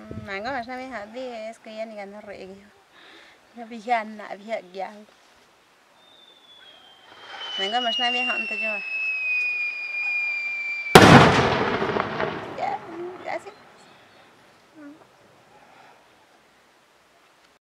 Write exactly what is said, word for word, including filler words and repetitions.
Mangga mas na mi hadi es que ya ni ganar regi. Ya bihan na biha gyal. Mangga mas na mi han to jo.